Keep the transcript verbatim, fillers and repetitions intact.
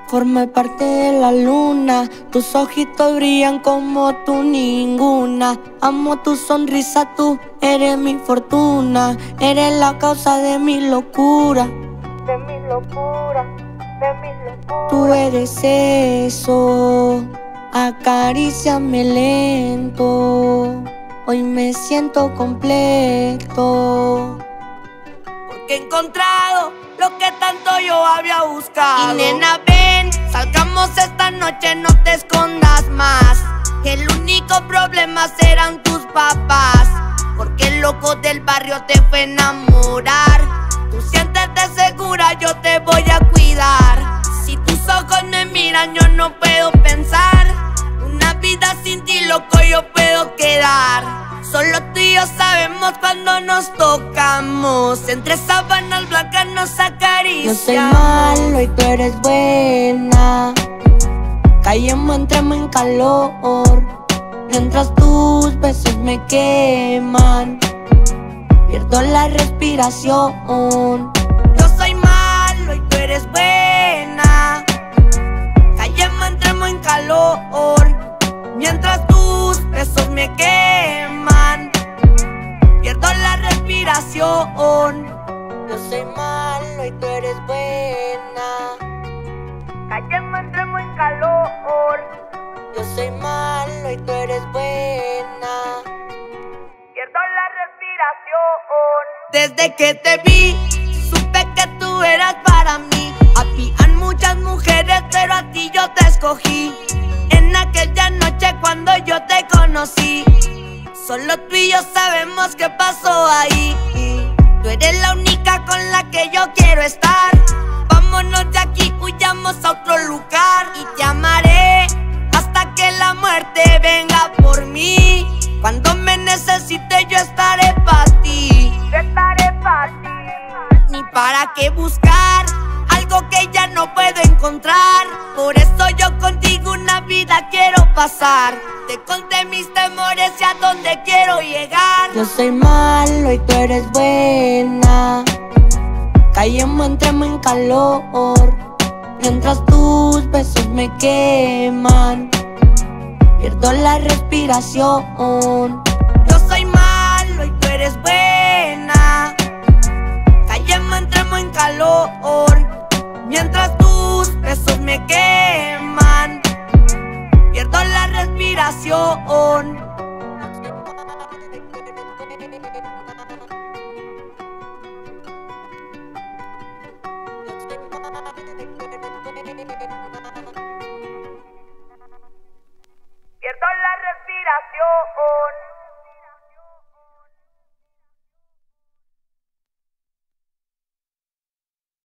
Formé parte de la luna, tus ojitos brillan como tú ninguna. Amo tu sonrisa, tú eres mi fortuna. Eres la causa de mi locura, de mi locura, de mi locura. Tú eres eso, acaríciame lento. Hoy me siento completo, porque he encontrado lo que tanto yo había buscado. Y nena, ven, salgamos esta noche, no te escondas más. Que el único problema serán tus papás, porque el loco del barrio te fue a enamorar. Tú siéntete segura, yo te voy a cuidar. Si tus ojos me miran, yo no puedo pensar. Una vida sin ti, loco, yo puedo quedar. Solo tú y yo sabemos cuando nos tocamos. Entre sábanas blancas nos acariciamos. Yo soy malo y tú eres buena. Callemos, entremos en calor. Mientras tus besos me queman, pierdo la respiración. Yo soy malo y tú eres buena. Callemos, entremos en calor. Mientras tus besos me queman, pierdo la respiración. Yo soy malo y tú eres buena. Callemos, entremos en calor. Yo soy malo y tú eres buena. Pierdo la respiración. Desde que te vi, supe que tú eras para mí. Habían muchas mujeres, pero a ti yo te escogí. En aquella noche cuando yo te conocí, solo tú y yo sabemos qué pasó ahí. Tú eres la única con la que yo quiero estar. Vámonos de aquí, huyamos a otro lugar. Y te amaré hasta que la muerte venga por mí. Cuando me necesites yo estaré para ti. Yo estaré para ti. Ni para qué buscar algo que ya no puedo encontrar. Por eso yo contigo una vida quiero pasar. Te conté mis temores y a dónde quiero llegar. Yo soy malo y tú eres buena. Callemos, entremos en calor. Mientras tus besos me queman, pierdo la respiración.